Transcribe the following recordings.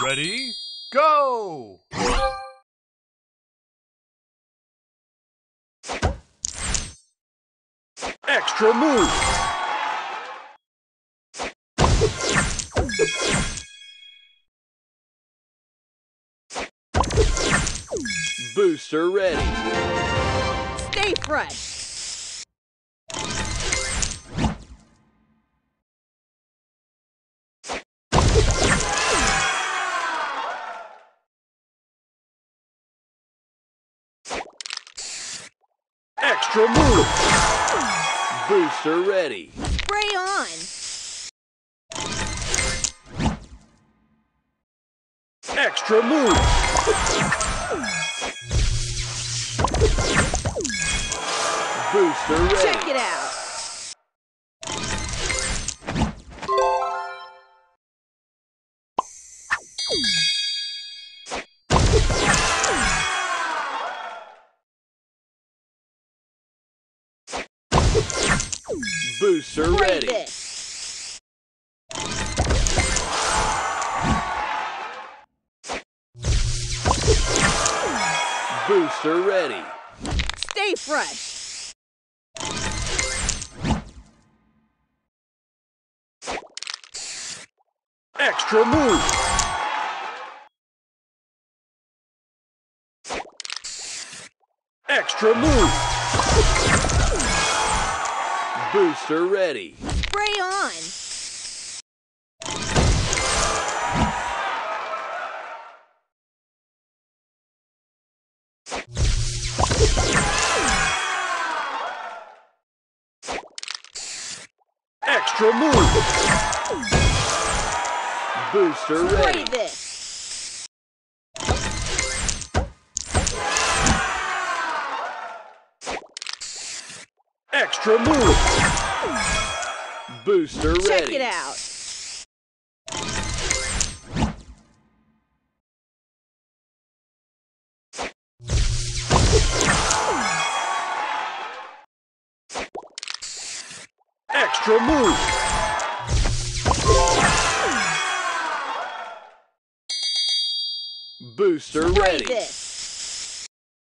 Ready, go! Extra move! Booster ready. Stay fresh. Extra move! Booster ready. Spray on. Extra move! Booster ready. Check it out. Booster Spray ready. this. Booster ready. Stay fresh. Extra move! Extra move! Booster ready. Spray on. Extra move! Booster Spray ready. this. Extra move! Booster ready. Check it out. Extra move! Booster Spray ready. this.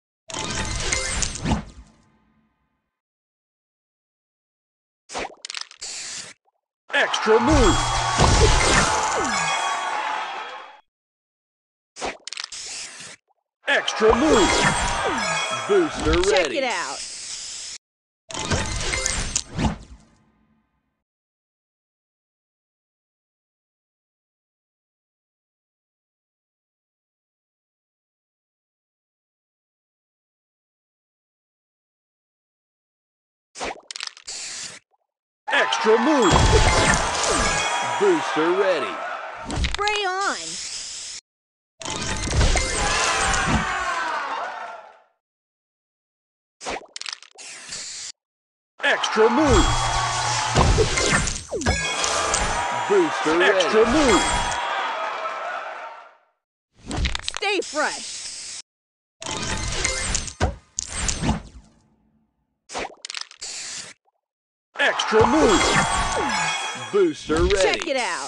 Extra move! Extra move! Booster Check ready. it out. Extra move! Booster ready. Spray on. Extra move! Booster ready. Extra move! Stay fresh. Extra move! Booster ready. Check it out.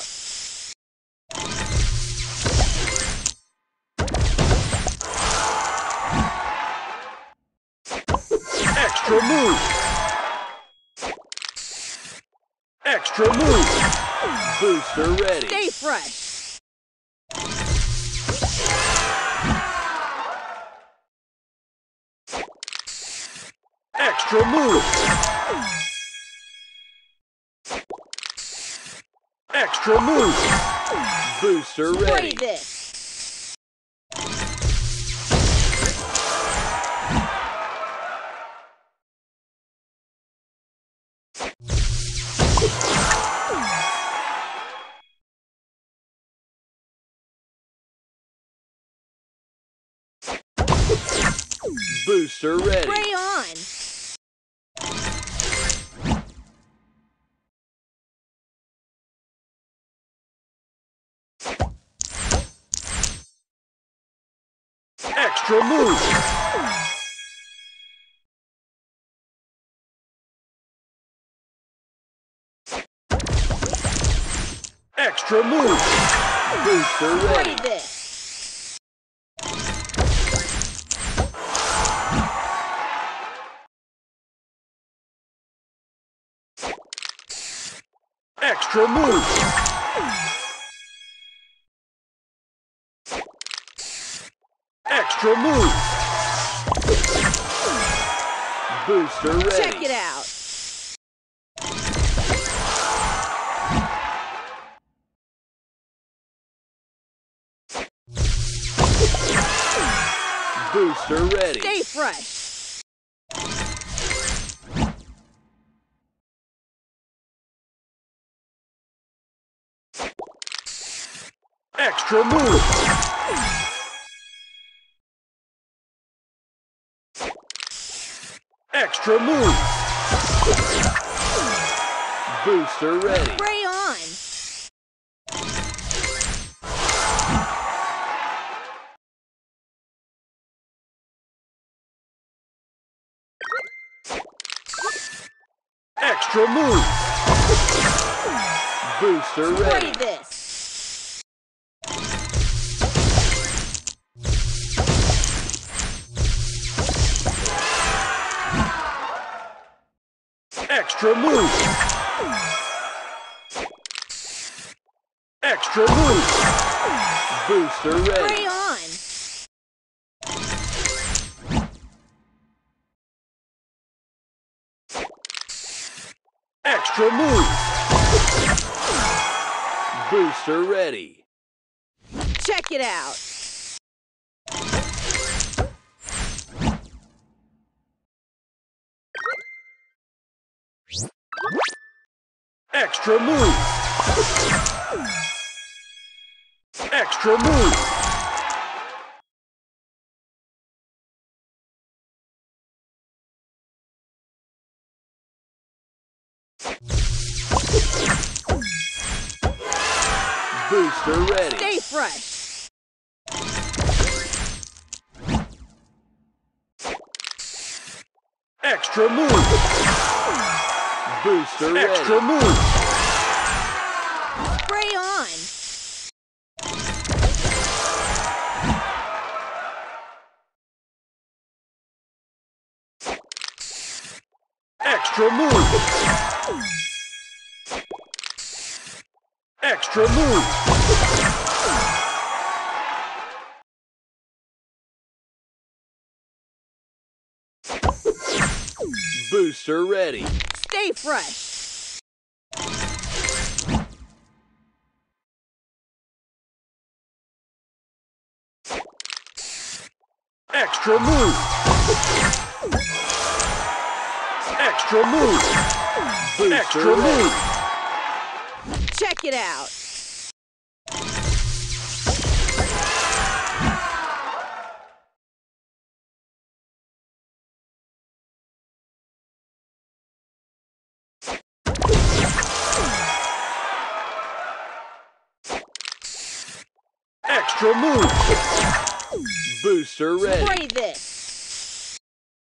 Extra move! Extra move! Booster ready. Stay fresh. Extra move! Extra move! Booster Spray ready. this. Booster ready. Spray on. Extra move! Extra move! Booster Spray ready. this. Extra move. Extra move. Booster ready. Check it out. Booster ready. Stay fresh. Extra move. Extra move. Booster ready. Spray on. Extra move. Booster Spray ready. this. Extra move. Extra move. Booster Spray ready. on. Extra move. Booster ready. Check it out. Extra move. Extra move. Booster ready. Stay fresh. Extra move. Booster ready. Extra move. Spray on. Extra move. Extra move. Booster ready. Stay fresh. Extra move. Extra move. Booster Extra move. Check it out. Extra move. Booster ready. Spray this.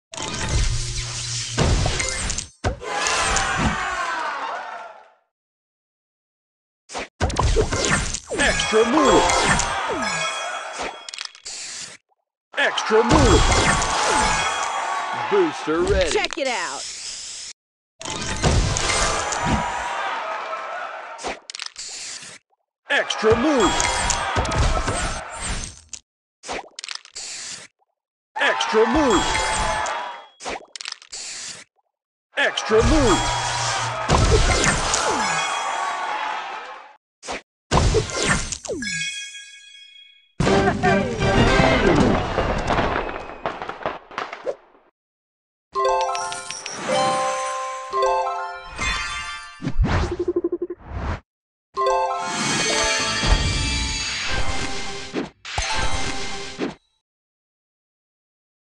Extra move. Extra move. Booster ready. Check it out. Extra move. Extra move. Extra move.